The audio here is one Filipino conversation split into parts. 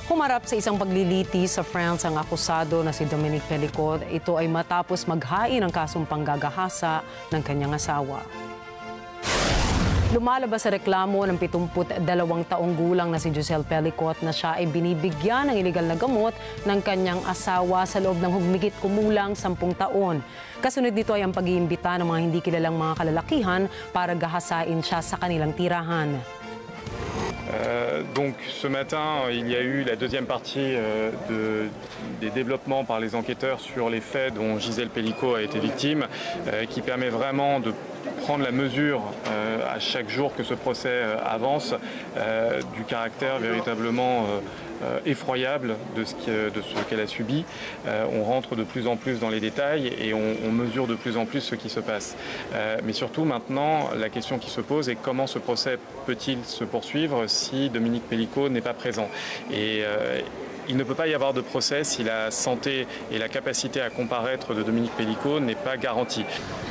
Humarap sa isang paglilitis sa France ang akusado na si Dominique Pelicot. Ito ay matapos maghain ng kasong panggagahasa ng kanyang asawa. Lumalabas sa reklamo ng 72 taong gulang na si Giselle Pelicot na siya ay binibigyan ng iligal na gamot ng kanyang asawa sa loob ng higit kumulang 10 taon. Kasunod nito ay ang pag-iimbita ng mga hindi kilalang mga kalalakihan para gahasain siya sa kanilang tirahan. Donc ce matin, il y a eu la deuxième partie des développements par les enquêteurs sur les faits dont Giselle Pelicot a été victime, qui permet vraiment de prendre la mesure à chaque jour que ce procès avance du caractère véritablement effroyable de ce qu'elle a subi. On rentre de plus en plus dans les détails et on mesure de plus en plus ce qui se passe. Mais surtout maintenant, la question qui se pose est comment ce procès peut-il se poursuivre si Dominique Pelicot n'est pas présent. Et il ne peut pas y avoir de procès si la santé et la capacité à comparaître de Dominique Pelicot n'est pas garantie.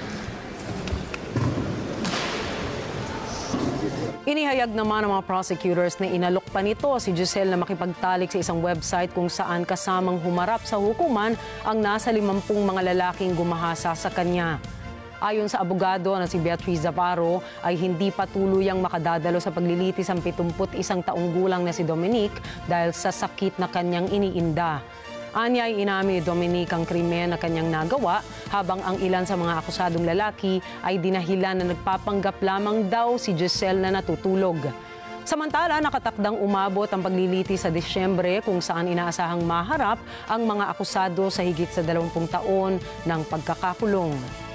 Inihayag naman ng mga prosecutors na inalok pa nito si Giselle na makipagtalik sa isang website kung saan kasamang humarap sa hukuman ang nasa 50 mga lalaking gumahasa sa kanya. Ayon sa abogado na si Beatriz Zavarro ay hindi pa tuluyang makadadalo sa paglilitis ang 71 taong gulang na si Dominique dahil sa sakit na kanyang iniinda. Anya ay inamin ni Dominique ang krimen na kanyang nagawa habang ang ilan sa mga akusadong lalaki ay dinahilan na nagpapanggap lamang daw si Giselle na natutulog. Samantala, nakatakdang umabot ang paglilitis sa Disyembre kung saan inaasahang maharap ang mga akusado sa higit sa 20 taon ng pagkakakulong.